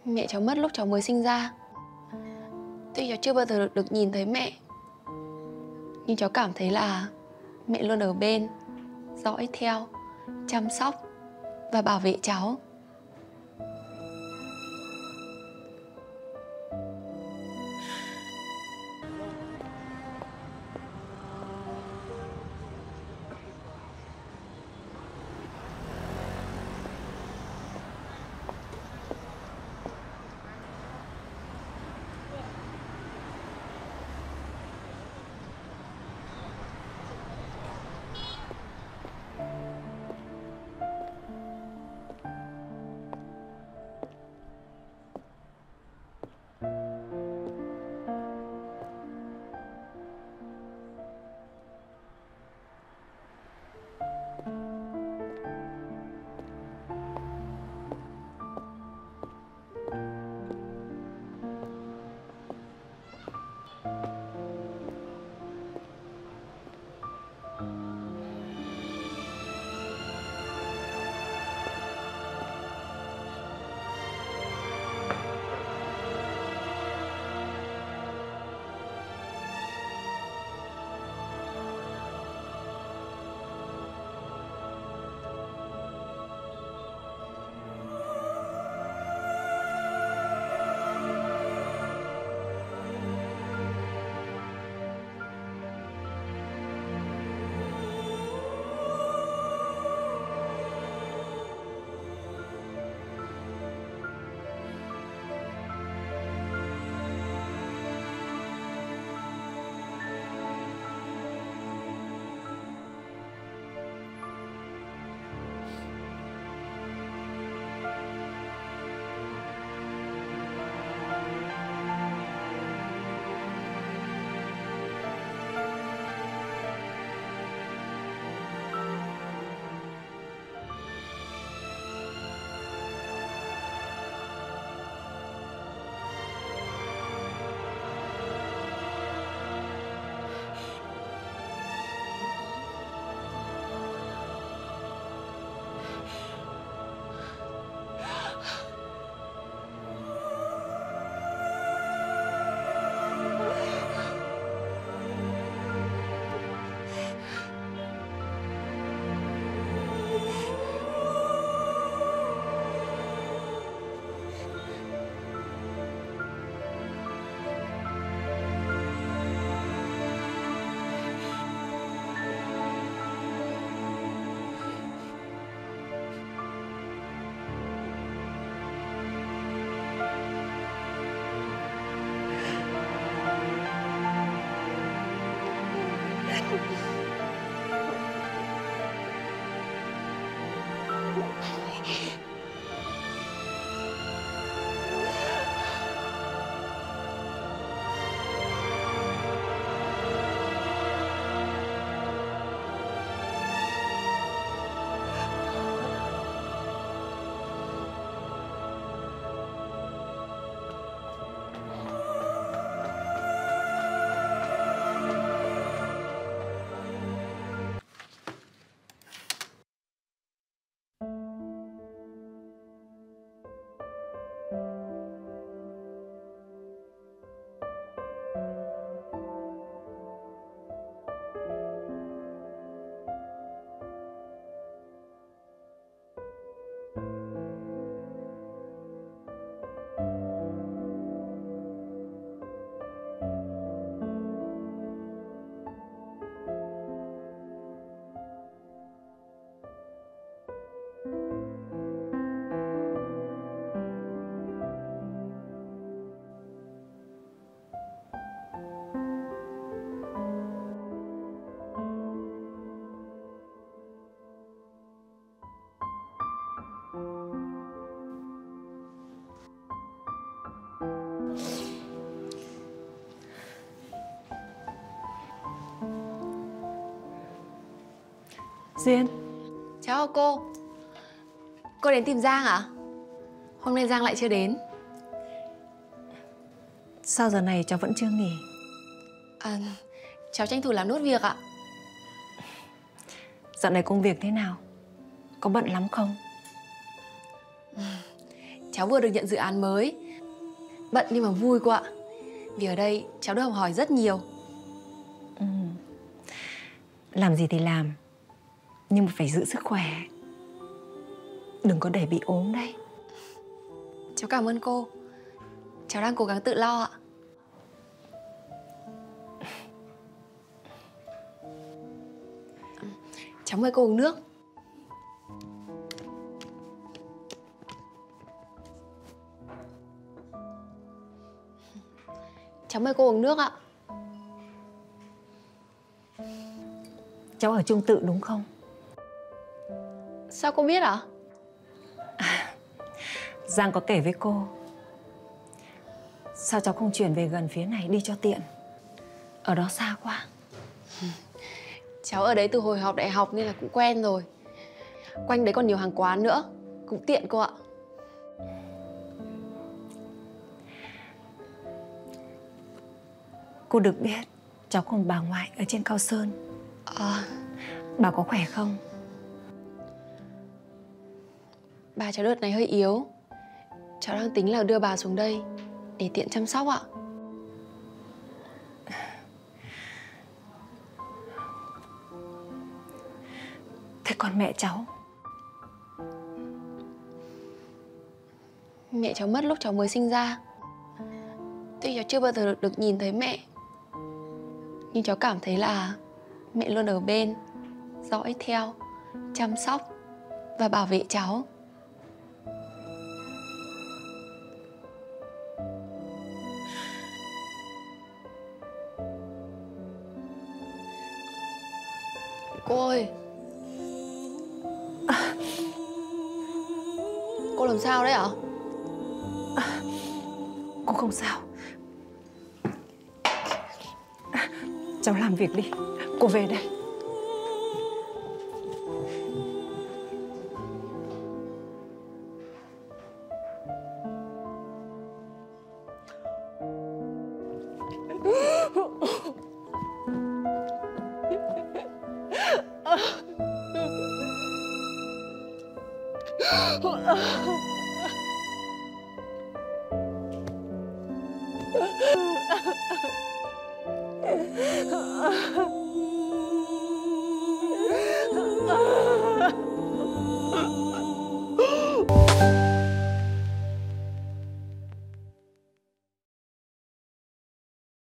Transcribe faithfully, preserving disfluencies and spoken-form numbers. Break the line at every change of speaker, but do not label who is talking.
Mẹ cháu mất lúc cháu mới sinh ra. Tuy cháu chưa bao giờ được, được nhìn thấy mẹ, nhưng cháu cảm thấy là mẹ luôn ở bên, dõi theo, chăm sóc và bảo vệ cháu.
Duyên.
Chào cô. Cô đến tìm Giang à? Hôm nay Giang lại chưa đến.
Sao giờ này cháu vẫn chưa nghỉ?
À, cháu tranh thủ làm nốt việc ạ.
Dạo này công việc thế nào? Có bận lắm không?
cháu vừa được nhận dự án mới. Bận nhưng mà vui cô ạ. Vì ở đây cháu được học hỏi rất nhiều.
Ừ. Làm gì thì làm, nhưng mà phải giữ sức khỏe. Đừng có để bị ốm đấy.
Cháu cảm ơn cô. Cháu đang cố gắng tự lo ạ. Cháu mời cô uống nước. Cháu mời cô uống nước ạ.
Cháu ở chung tự đúng không?
Sao cô biết ạ?
À, Giang có kể với cô. Sao cháu không chuyển về gần phía này đi cho tiện? Ở đó xa quá.
Cháu ở đấy từ hồi học đại học nên là cũng quen rồi. Quanh đấy còn nhiều hàng quán nữa, cũng tiện cô ạ.
Cô được biết cháu còn bà ngoại ở trên Cao Sơn.
À,
Bà có khỏe không?
bà cháu đợt này hơi yếu. Cháu đang tính là đưa bà xuống đây để tiện chăm sóc ạ.
Thế còn mẹ cháu?
Mẹ cháu mất lúc cháu mới sinh ra. Tuy cháu chưa bao giờ được, được nhìn thấy mẹ, nhưng cháu cảm thấy là mẹ luôn ở bên, dõi theo, chăm sóc và bảo vệ cháu. Cô ơi, à, cô làm sao đấy ạ?
À, cô không sao. À, cháu làm việc đi, cô về đây.
Oh